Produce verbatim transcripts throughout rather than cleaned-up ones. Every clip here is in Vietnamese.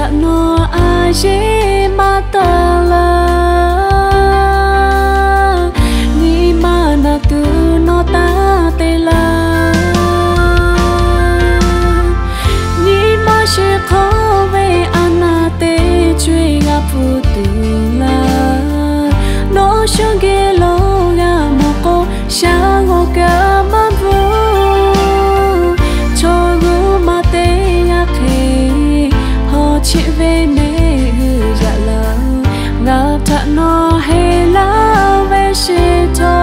ta no ai mà ta la ni mà na tu no ta te la ni mà sẽ khó về ana te chui ga pu tu la no shang ge lo ga mo ko sha go ga ma bu cho gu ma te ya ke ho chi ve me ya la nga ta no he la ve she to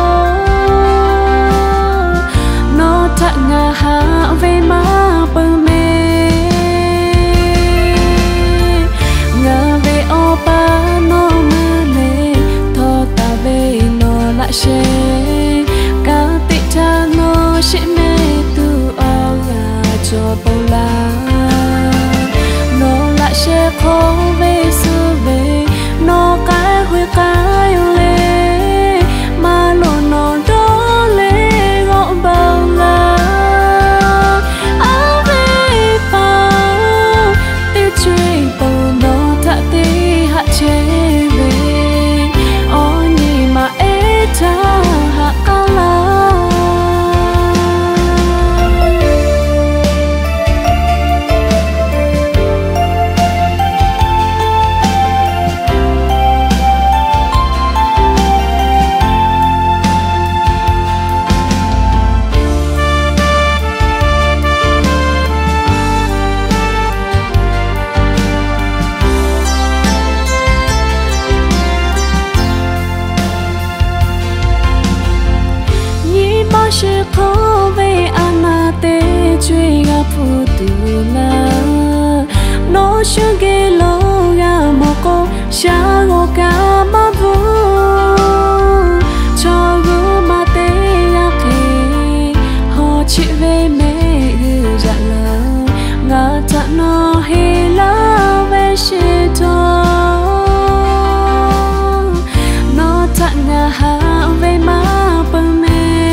no ta nga ha ve ma pu me nga ve o pa no me le to ta ve no la she ka ti ta no she me tu o ga cho po la no la she kho ve su ve no cái huy cái lê mà lo nó đó lê gõ bao la áo về bao tiêu truy bao nó đã tí hạ chế về ôi nhì mà ế ta hạ ca la sẽ khó về ana te chui ga pu tu la no shang ge lo ga mo ko sha go ga ma bu cho gu ma te ya ke ho chi ve me ya la nga ta no he la ve she to no ta nga ha ve ma pu me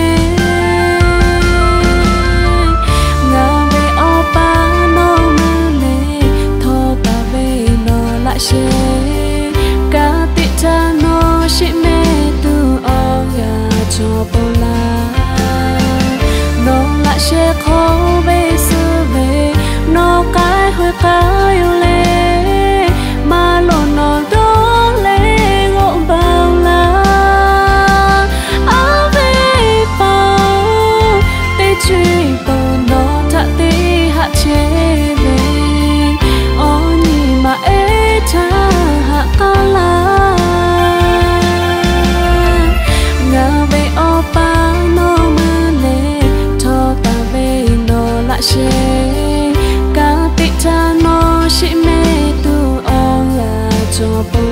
she ka ti ta no she me tu o ga cho po la no la she kho ve su ve no cái hơi cái le mà lo no do le go bao la a ve bao te chui bao no ta ti hạ chế về o ni mà ta hạ ca la nga ve o pa no ma le to ta ve no la she ka ti ta no she me tu o la cho